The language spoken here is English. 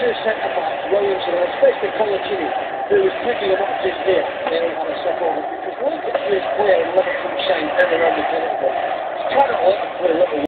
two centre-backs, Williamson, and especially Colaccini, who was picking them up just there, and then he had a step over. Because look at this player in Liverpool side in and around the territory. He's trying to let him play a little